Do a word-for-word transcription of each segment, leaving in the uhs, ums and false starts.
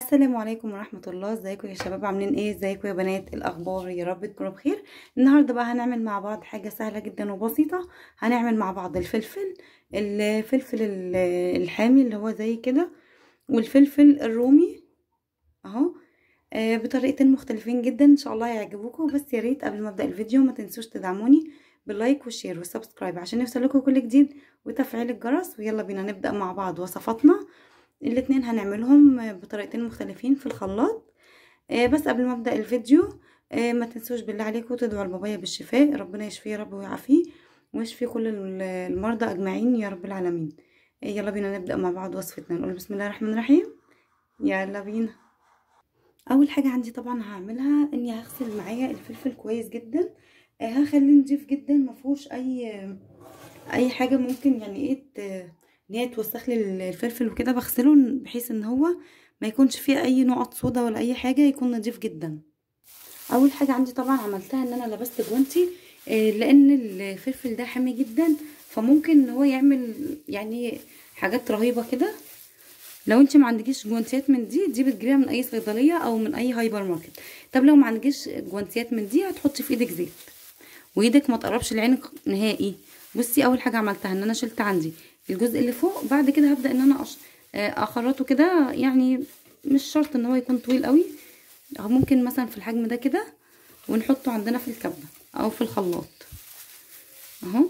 السلام عليكم ورحمة الله. ازيكم يا شباب؟ عاملين ايه؟ ازيكم يا بنات؟ الاخبار؟ يا رب تكونوا بخير. النهاردة بقى هنعمل مع بعض حاجة سهلة جدا وبسيطة. هنعمل مع بعض الفلفل الفلفل ال- الحامي اللي هو زي كده، والفلفل الرومي اهو. آه، بطريقتين مختلفين جدا، ان شاء الله هيعجبوكم. بس يا ريت قبل ما ابدا الفيديو ما تنسوش تدعموني باللايك والشير والسبسكرايب عشان يوصلكم كل جديد، وتفعيل الجرس. ويلا بينا نبدا مع بعض وصفاتنا. الاتنين هنعملهم بطريقتين مختلفين في الخلاط. آه بس قبل ما ابدا الفيديو، آه ما تنسوش بالله عليكم تدعوا لبابايا بالشفاء، ربنا يشفيه يا رب ويعافيه ويشفي كل المرضى اجمعين يا رب العالمين. آه يلا بينا نبدا مع بعض وصفتنا. نقول بسم الله الرحمن الرحيم. يلا بينا. اول حاجه عندي طبعا هعملها اني هغسل معايا الفلفل كويس جدا. آه هخليه نضيف جدا، ما فيهوش اي اي حاجه ممكن يعني ايه ان هي توسخ لي الفلفل وكده. بغسله بحيث ان هو ما يكونش فيه اي نقط صودا ولا اي حاجه، يكون نضيف جدا. اول حاجه عندي طبعا عملتها ان انا لبست جوانتي، لان الفلفل ده حامي جدا، فممكن ان هو يعمل يعني حاجات رهيبه كده. لو انت ما عندكيش جوانتيات من دي دي بتجيبيها من اي صيدليه او من اي هايبر ماركت. طب لو ما عندكيش جوانتيات من دي هتحطي في ايدك زيت، وايدك ما تقربش لعينك نهائي. بصي اول حاجه عملتها ان انا شلت عندي الجزء اللي فوق. بعد كده هبدا ان انا أش... اخرطه كده، يعني مش شرط ان هو يكون طويل قوي، او ممكن مثلا في الحجم ده كده، ونحطه عندنا في الكبه او في الخلاط اهو.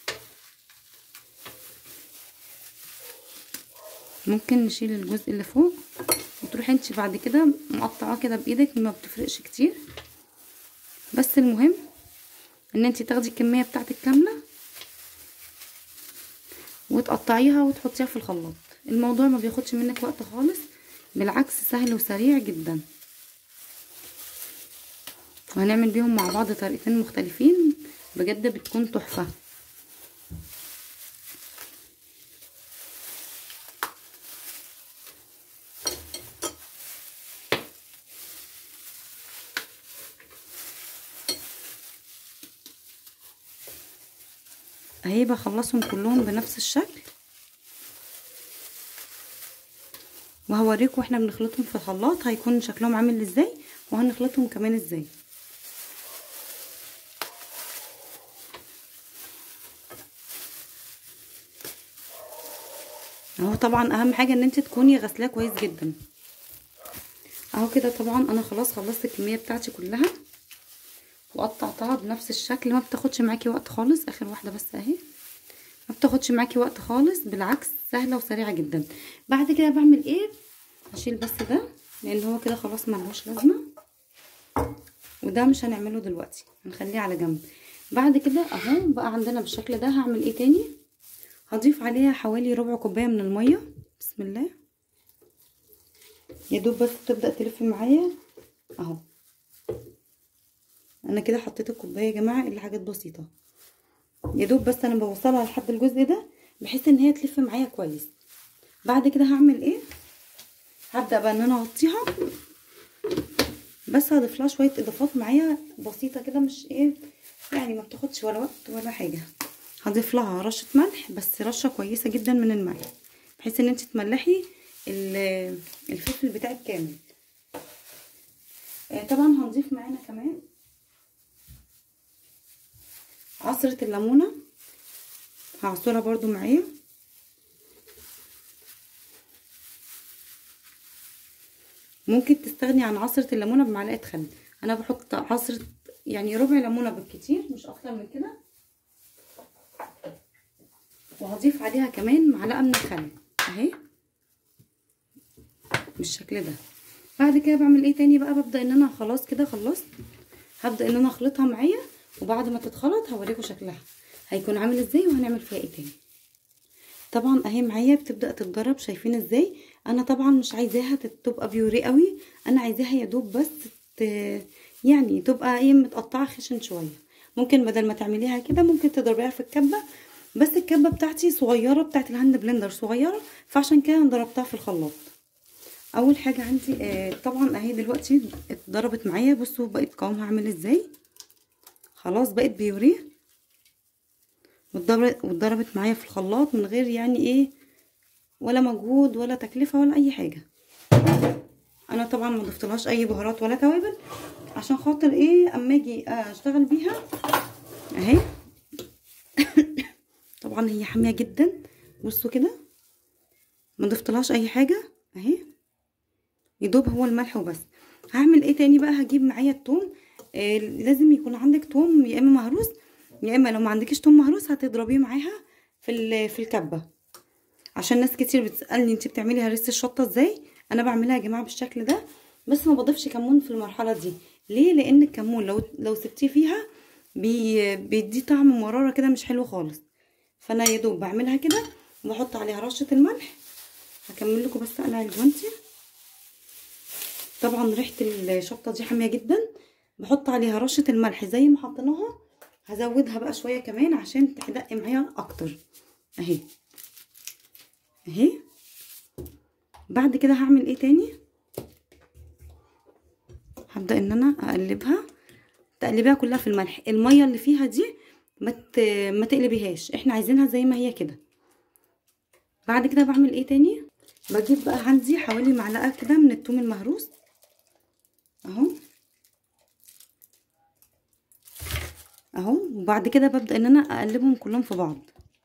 ممكن نشيل الجزء اللي فوق وتروحي انت بعد كده مقطعاه كده بايدك، ما بتفرقش كتير. بس المهم ان انت تاخدي الكميه بتاعتك كامله وتقطعيها وتحطيها في الخلاط. الموضوع ما بياخدش منك وقت خالص، بالعكس سهل وسريع جدا. وهنعمل بيهم مع بعض طريقتين مختلفين بجد بتكون تحفه. اهي بخلصهم كلهم بنفس الشكل، وهوريكم واحنا بنخلطهم في الخلاط هيكون شكلهم عامل ازاي، وهنخلطهم كمان ازاي. اهو طبعا اهم حاجه ان انت تكوني غسلاه كويس جدا اهو كده. طبعا انا خلاص خلصت الكميه بتاعتي كلها وقطعتها بنفس الشكل. ما بتاخدش معاكي وقت خالص، اخر واحده بس اهي، ما بتاخدش معاكي وقت خالص، بالعكس سهله وسريعه جدا. بعد كده بعمل ايه؟ هشيل بس ده لان هو كده خلاص ملهوش لازمه، وده مش هنعمله دلوقتي، هنخليه على جنب. بعد كده اهو بقى عندنا بالشكل ده. هعمل ايه تاني؟ هضيف عليها حوالي ربع كوبايه من الميه. بسم الله. يا دوب بس تبدا تلف معايا اهو. انا كده حطيت الكوبايه يا جماعه، اللي حاجات بسيطه يا دوب، بس انا بوصلها لحد الجزء ده بحيث ان هي تلف معايا كويس. بعد كده هعمل ايه؟ هبدا بقى ان انا اغطيها، بس هضيف لها شويه اضافات معايا بسيطه كده، مش ايه يعني، ما بتاخدش ولا وقت ولا حاجه. هضيف لها رشه ملح، بس رشه كويسه جدا من الملح، بحيث ان انت تملحي الفلفل بتاعك كامل. طبعا هنضيف معانا كمان عصره الليمونه، هعصرها برضو معايا. ممكن تستغني عن عصره الليمونه بمعلقه خل. انا بحط عصره يعني ربع ليمونه بالكتير، مش اكتر من كده. وهضيف عليها كمان معلقه من الخل اهي بالشكل ده. بعد كده بعمل ايه تاني بقى؟ ببدا ان انا خلاص كده خلصت، هبدا ان انا اخلطها معايا، وبعد ما تتخلط هوريكم شكلها هيكون عامل ازاي وهنعمل فيها ايه تاني. طبعا اهي معايا بتبدا تتضرب، شايفين ازاي؟ انا طبعا مش عايزاها تبقى بيوري قوي، انا عايزاها يا دوب بس ت... يعني تبقى ايه متقطعه خشن شويه. ممكن بدل ما تعمليها كده ممكن تضربيها في الكبه، بس الكبه بتاعتي صغيره، بتاعت الهاند بلندر صغيره، فعشان كده ضربتها في الخلاط. اول حاجه عندي آه طبعا اهي دلوقتي اتضربت معايا. بصوا بقت قوامها عامل ازاي، خلاص بقت بيوريه، واتضربت معايا في الخلاط من غير يعني ايه ولا مجهود ولا تكلفه ولا اي حاجه. طبعا ما ضفتلهاش اي بهارات ولا توابل عشان خاطر ايه اما اجي اشتغل بيها اهي. طبعا هي حاميه جدا، بصوا كده ما ضفتلهاش اي حاجه اهي، يدوب هو الملح وبس. هعمل ايه تاني بقى؟ هجيب معايا التوم. آه لازم يكون عندك توم يا اما مهروس يا اما لو ما عندكيش توم مهروس هتضربيه معاها في في الكبه. عشان ناس كتير بتسالني انت بتعملي هريسه الشطه ازاي؟ انا بعملها يا جماعه بالشكل ده، بس ما بضيفش كمون في المرحله دي. ليه؟ لان الكمون لو لو سبتيه فيها بي بيدي طعم مراره كده مش حلو خالص. فانا يا دوب بعملها كده وبحط عليها رشه الملح. هكمل لكم بس اقلع الجوانتي. طبعا ريحه الشطه دي حاميه جدا، بحط عليها رشه الملح زي ما حطيناها، هزودها بقى شويه كمان عشان تحدق معايا اكتر اهي اهي. بعد كده هعمل ايه تاني؟ هبدا ان انا اقلبها، تقلبيها كلها في الملح. الميه اللي فيها دي ما ما تقلبيهاش، احنا عايزينها زي ما هي كده. بعد كده بعمل ايه تاني؟ بجيب بقى عندي حوالي معلقه كده من الثوم المهروس اهو اهو. وبعد كده ببدا ان انا اقلبهم كلهم في بعض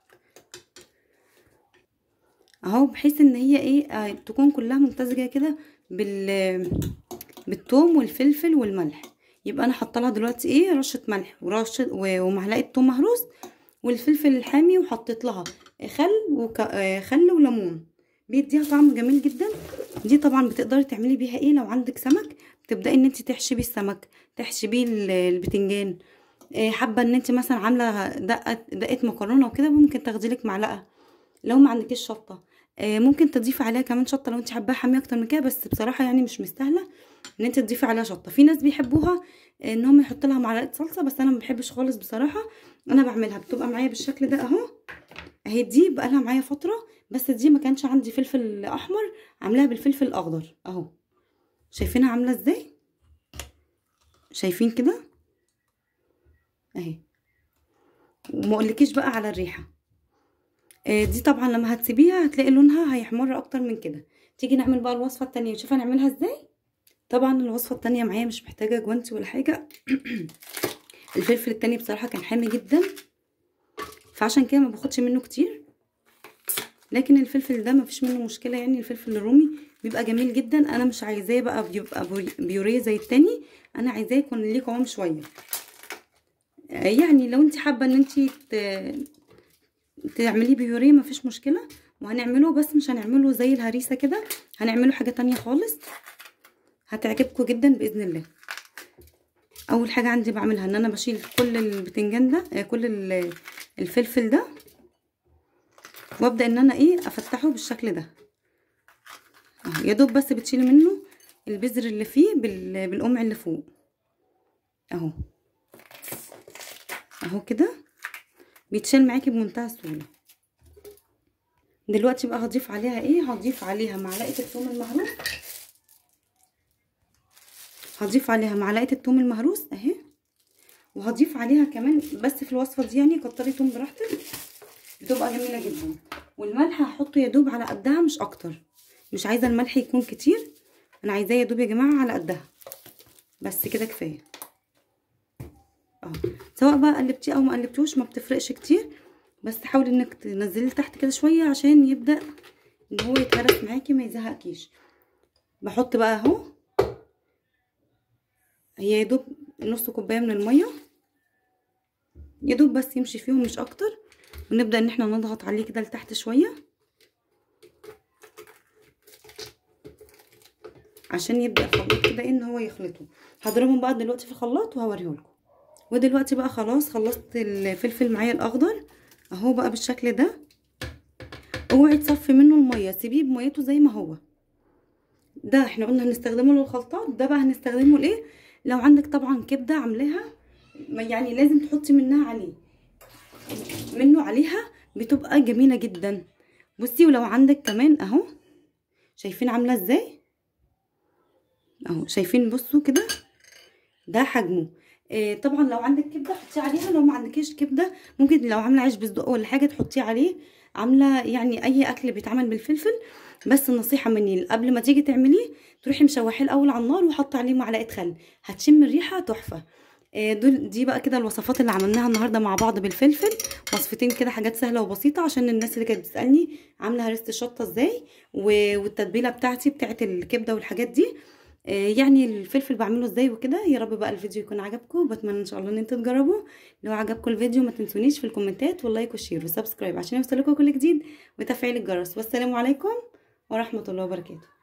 اهو، بحيث ان هي ايه آه تكون كلها ممتزجه كده بال بالثوم والفلفل والملح. يبقى انا حاطه لها دلوقتي ايه رشه ملح ورشه ومعلقه ثوم مهروس والفلفل الحامي، وحطيت لها خل وك... خل وليمون بيديها طعم جميل جدا. دي طبعا بتقدري تعملي بيها ايه لو عندك سمك، تبداي ان انت تحشي بيه السمك، تحشي بيه البتنجان. حابه ان انت مثلا عامله دقه دقه مكرونه وكده ممكن تاخدي لك معلقه. لو ما عندكيش شطه ممكن تضيفي عليها كمان شطه لو انت حباها حاميه اكتر من كده، بس بصراحه يعني مش مستاهله ان انت تضيفي عليها شطه. في ناس بيحبوها ان هم يحطوا لها معلقه صلصه، بس انا ما بحبش خالص بصراحه. انا بعملها بتبقى معايا بالشكل ده اهو اهي. دي بقى لها معايا فتره، بس دي ما كانش عندي فلفل احمر، عاملاها بالفلفل الاخضر اهو. شايفينها عامله ازاي؟ شايفين كده اهي. وما اقولكيش بقى على الريحه. آه دي طبعا لما هتسيبيها هتلاقي لونها هيحمر اكتر من كده. تيجي نعمل بقى الوصفه التانية نشوف هنعملها ازاي. طبعا الوصفه التانية معايا مش محتاجه جوانتي ولا حاجه. الفلفل التاني بصراحه كان حامي جدا، فعشان كده ما باخدش منه كتير. لكن الفلفل ده ما فيش منه مشكله، يعني الفلفل الرومي بيبقى جميل جدا. انا مش عايزاه بقى بيبقى بيوريه زي التاني، انا عايزاه يكون ليه قوام شويه. يعني لو انت حابه ان انت تعمليه بيوريه ما فيش مشكله، وهنعمله بس مش هنعمله زي الهريسه كده، هنعمله حاجه تانية خالص هتعجبكم جدا باذن الله. اول حاجه عندي بعملها ان انا بشيل كل البتنجان ده كل الفلفل ده، وابدا ان انا ايه افتحه بالشكل ده اهو. يا دوب بس بتشيلي منه البذر اللي فيه بالقمع اللي فوق اهو اهو كده، بيتشال معاكي بمنتهى السهوله. دلوقتي بقى هضيف عليها ايه؟ هضيف عليها معلقه الثوم المهروس، هضيف عليها معلقه الثوم المهروس اهي. وهضيف عليها كمان بس في الوصفه دي يعني كتري ثوم براحتك بتبقى جميله جدا. والملح هحطه يا دوب على قدها مش اكتر، مش عايزه الملح يكون كتير، انا عايزاه يا دوب يا جماعه على قدها بس كده كفايه اهو. سواء بقى قلبتيه او ما قلبتوش ما بتفرقش كتير، بس حاولي انك تنزليه تحت كده شويه عشان يبدا ان هو يتهرس معاكي ما يزهقكيش. بحط بقى اهو هي يا دوب نص كوبايه من الميه يا دوب بس يمشي فيهم مش اكتر، ونبدا ان احنا نضغط عليه كده لتحت شويه عشان يبدا الخليط كده ان هو يخلطه. هضربهم بقى دلوقتي في الخلاط وهوريه لكم. ودلوقتي بقى خلاص خلصت الفلفل معايا الاخضر اهو بقى بالشكل ده. اوعي تصفي منه الميه، سيبيه بميته زي ما هو. ده احنا قلنا هنستخدمه للخلطات، ده بقى هنستخدمه لايه؟ لو عندك طبعا كبده عاملاها يعني لازم تحطي منها عليه منه عليها بتبقى جميله جدا. بصي ولو عندك كمان اهو شايفين عامله ازاي اهو، شايفين بصوا كده ده حجمه. إيه طبعا لو عندك كبده حطيه عليها، لو ما عندكيش كبده ممكن لو عامله عيش بصدق ولا حاجه تحطيه عليه عامله يعني اي اكل بيتعمل بالفلفل، بس النصيحه مني قبل ما تيجي تعمليه تروحي مشوحيه الاول على النار وحطي عليه معلقه خل، هتشم الريحه تحفه. آه، دول دي بقى كده الوصفات اللي عملناها النهارده مع بعض بالفلفل، وصفتين كده حاجات سهله وبسيطه عشان الناس اللي كانت بتسالني عامله هرسه الشطه ازاي، والتتبيله بتاعتي بتاعت الكبده والحاجات دي، آه، يعني الفلفل بعمله ازاي وكده. يا رب بقى الفيديو يكون عجبكم، وبتمنى ان شاء الله ان انتوا تجربوه. لو عجبكم الفيديو ما تنسونيش في الكومنتات واللايك والشير والسبسكرايب عشان يوصلكم كل جديد، وتفعيل الجرس. والسلام عليكم ورحمه الله وبركاته.